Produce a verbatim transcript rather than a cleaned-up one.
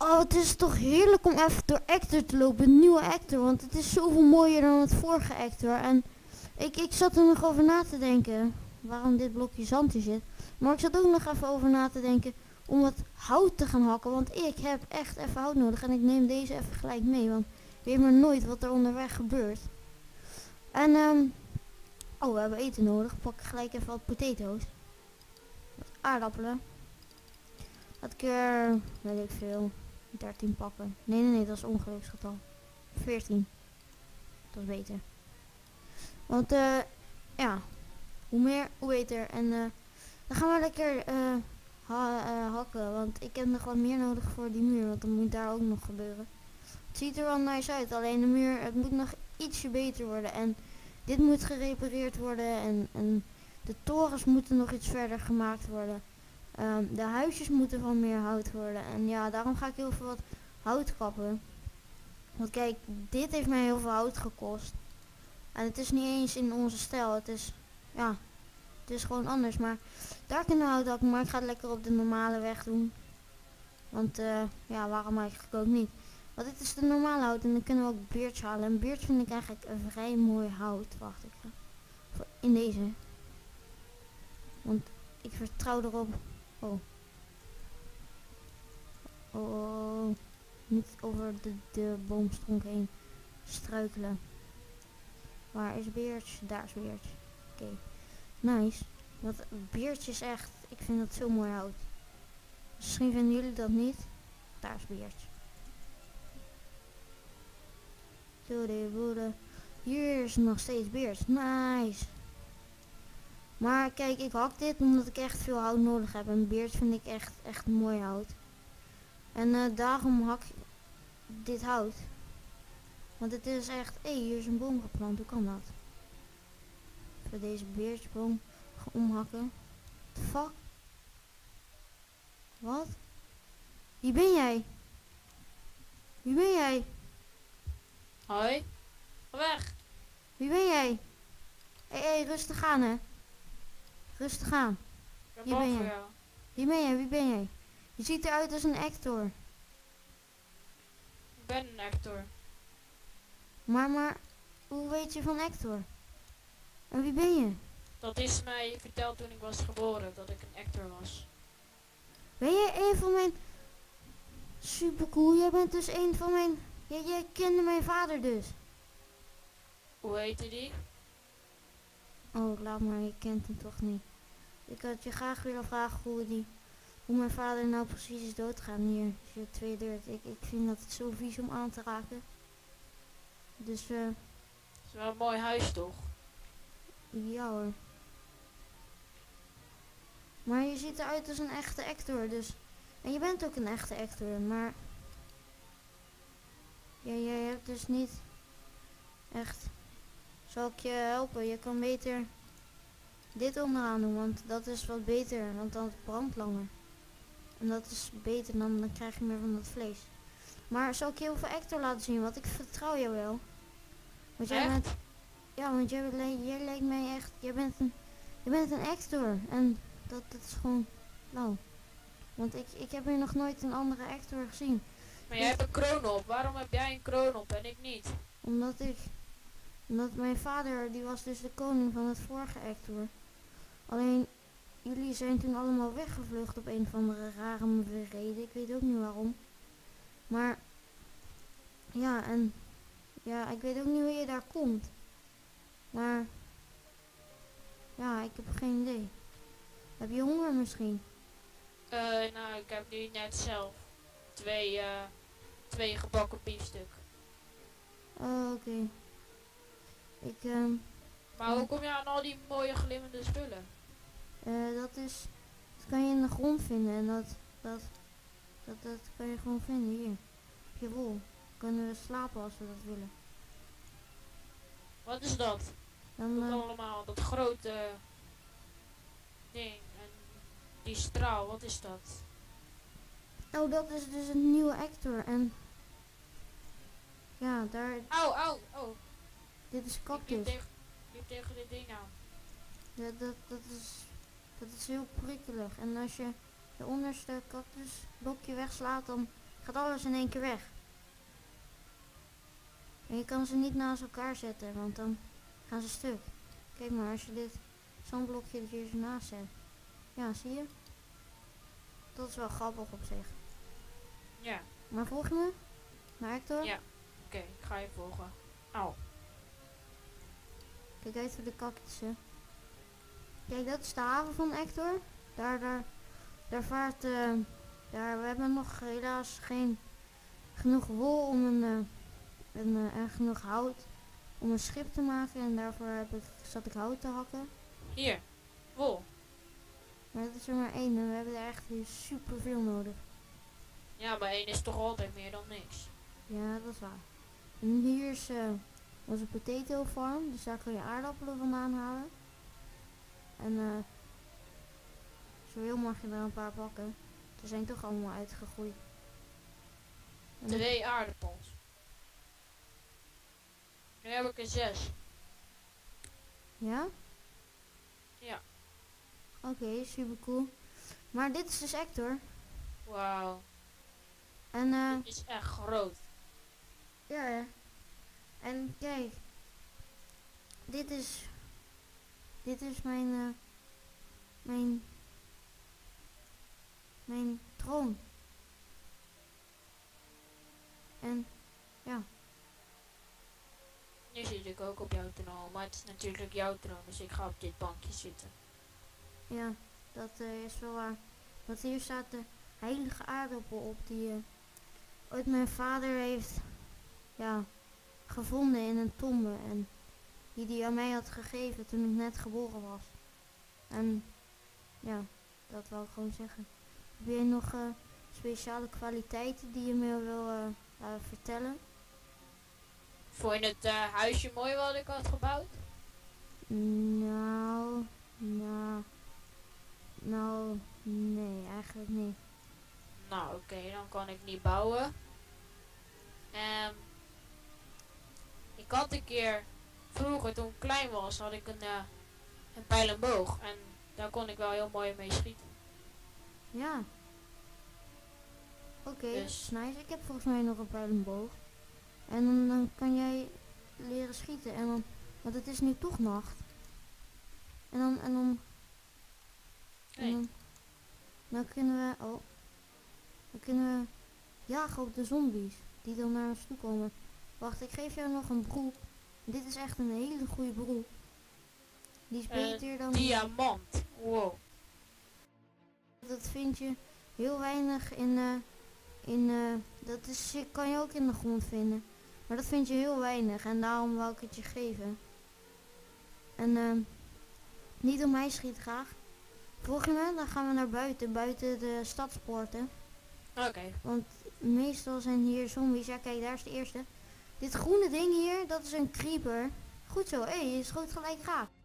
Oh, het is toch heerlijk om even door Ector te lopen, een nieuwe Ector, want het is zoveel mooier dan het vorige Ector. En ik, ik zat er nog over na te denken, waarom dit blokje zand hier zit. Maar ik zat ook nog even over na te denken om wat hout te gaan hakken, want ik heb echt even hout nodig. En ik neem deze even gelijk mee, want ik weet maar nooit wat er onderweg gebeurt. En, ehm, oh, we hebben eten nodig. Pak gelijk even wat potatoes. Wat aardappelen. Laat ik er, weet ik veel, dertien pakken. Nee, nee, nee, dat is ongeluksgetal. veertien. Dat is beter. Want, eh, ja, hoe meer, hoe beter. En, eh, dan gaan we lekker, eh, ha uh, hakken. Want ik heb nog wat meer nodig voor die muur, want dan moet daar ook nog gebeuren. Het ziet er wel nice uit, alleen de muur, het moet nog ietsje beter worden. En dit moet gerepareerd worden en, en de torens moeten nog iets verder gemaakt worden. Um, de huisjes moeten van meer hout worden. En ja, daarom ga ik heel veel wat hout kappen. Want kijk, dit heeft mij heel veel hout gekost. En het is niet eens in onze stijl. Het is, ja, het is gewoon anders. Maar daar kunnen we hout hakken. Maar ik ga het lekker op de normale weg doen. Want uh, ja, waarom eigenlijk ook niet. Want dit is de normale hout en dan kunnen we ook beertje halen. En beertje vind ik eigenlijk een vrij mooi hout. Wacht, ik ga in deze. Want ik vertrouw erop. Oh. Oh. Niet over de, de boomstronk heen struikelen. Waar is beertje? Daar is beertje. Oké. Okay. Nice. Want beertje is echt, ik vind dat zo mooi hout. Misschien vinden jullie dat niet. Daar is beertje. Hier is nog steeds beert. Nice. Maar kijk, ik hak dit omdat ik echt veel hout nodig heb. En beert vind ik echt, echt mooi hout. En uh, daarom hak ik dit hout. Want het is echt... Hé, hey, hier is een boom geplant. Hoe kan dat? Even deze beertjeboom gaan omhakken. What the fuck? Wat? Wie ben jij? Wie ben jij? Hoi. Ga weg. Wie ben jij? Hé, hey, hey, rustig aan, hè. Rustig aan. Ik ben Wie bang ben voor jij? jou. Wie ben jij? Wie ben jij? Je ziet eruit als een actor. Ik ben een actor. Maar, maar, hoe weet je van actor? En wie ben je? Dat is mij verteld toen ik was geboren, dat ik een actor was. Ben jij een van mijn... Super cool, jij bent dus een van mijn... Jij, jij kende mijn vader dus. Hoe heette die? Oh, laat maar, je kent hem toch niet. Ik had je graag willen vragen hoe die... Hoe mijn vader nou precies is doodgaan hier. Als je twee deurt. Ik, ik vind dat het zo vies om aan te raken. Dus, eh... Uh, Het is wel een mooi huis, toch? ja hoor. Maar je ziet eruit als een echte actor, dus... En je bent ook een echte actor, maar... Ja, jij hebt dus niet... Echt... Zal ik je helpen? Je kan beter... Dit onderaan doen, want dat is wat beter, want dan brandt langer. En dat is beter, dan, dan krijg je meer van dat vlees. Maar zal ik je heel veel actor laten zien, want ik vertrouw jou wel. Want jij echt? bent... Ja, want jij, jij lijkt mij echt... Jij bent een... Je bent een actor. En dat, dat is gewoon... Nou... Want ik, ik heb hier nog nooit een andere actor gezien. Maar jij hebt een kroon op. Waarom heb jij een kroon op en ik niet? Omdat ik... Omdat mijn vader, die was dus de koning van het vorige actor. Alleen... Jullie zijn toen allemaal weggevlucht op een of andere rare reden. Ik weet ook niet waarom. Maar... Ja, en... Ja, ik weet ook niet hoe je daar komt. Maar... Ja, ik heb geen idee. Heb je honger misschien? Uh, nou, ik heb nu net zelf twee, uh, twee gebakken biefstuk. Oh, oké. Okay. Ik, um... Maar hoe kom je aan al die mooie glimmende spullen? Uh, dat is... Dat kan je in de grond vinden en dat... Dat, dat, dat kan je gewoon vinden hier. Op je wol. Kunnen we slapen als we dat willen. Wat is dat? Dan, dat uh, allemaal, dat grote ding en die straal, wat is dat? Oh, dat is dus een nieuwe actor en... Ja, daar... Auw, auw, oh. Dit is cactus. Ik liep tegen, liep tegen dit ding aan. Ja, dat, dat is... Dat is heel prikkelig. En als je de onderste cactusblokje wegslaat, dan gaat alles in één keer weg. En je kan ze niet naast elkaar zetten, want dan gaan ze stuk. Kijk maar, als je dit zandblokje er hier zo naast zet. Ja, zie je? Dat is wel grappig op zich. Ja. Maar volg je me? Naar Hector? Ja. Oké, okay, ik ga je volgen. Au. Kijk uit voor de cactussen. Kijk, dat is de haven van Hector. Daar, daar, daar vaart, uh, daar, we hebben nog helaas geen genoeg wol om een, uh, een uh, en genoeg hout om een schip te maken. En daarvoor heb ik, zat ik hout te hakken. Hier, wol. Maar dat is er maar één en we hebben er echt super veel nodig. Ja, maar één is toch altijd meer dan niks. Ja, dat is waar. En hier is uh, onze potato farm, dus daar kun je aardappelen vandaan halen. En uh, zo wil mag je er een paar pakken. Ze zijn toch allemaal uitgegroeid. En Twee aardappels. Nu heb ik er zes. Ja? Ja. Oké, okay, super cool. Maar dit is dus Hector. Wauw. En uh, dit is echt groot. Ja, ja. En kijk. Dit is... Dit is mijn... Uh, mijn... Mijn troon. En... Ja. Nu zit ik ook op jouw troon, maar het is natuurlijk jouw troon, dus ik ga op dit bankje zitten. Ja, dat uh, is wel waar. Want hier staat de heilige aardappel op die uh, ooit mijn vader heeft ja, gevonden in een tombe. En die die aan mij had gegeven toen ik net geboren was. En ja, dat wou ik gewoon zeggen. Heb jij nog uh, speciale kwaliteiten die je me wil uh, uh, vertellen? Vond je het uh, huisje mooi wat ik had gebouwd? Nou, nou, nou, nee, eigenlijk niet. Nou, oké, okay, dan kan ik niet bouwen. Um, ik had een keer, vroeger toen ik klein was, had ik een, uh, een pijl en boog. En daar kon ik wel heel mooi mee schieten. Ja. Oké, okay, dus. dat is nice. Ik heb volgens mij nog een pijl en boog. En dan, dan kan jij leren schieten. En dan, want het is nu toch nacht. En dan, en dan, nee. en dan, dan kunnen we, oh, dan kunnen we jagen op de zombies die dan naar ons toe komen. Wacht, ik geef jou nog een beroep. Dit is echt een hele goede beroep. Die is beter uh, dan... Diamant, wow. Dat vind je heel weinig in, uh, in uh, dat is, kan je ook in de grond vinden. Maar dat vind je heel weinig en daarom wou ik het je geven. En uh, niet om mij schiet graag. Volg je me? Dan gaan we naar buiten, buiten de stadspoorten. Oké. Okay. Want meestal zijn hier zombies. Ja, kijk, daar is de eerste. Dit groene ding hier, dat is een creeper. Goed zo, hé, hey, je schoot gelijk raak.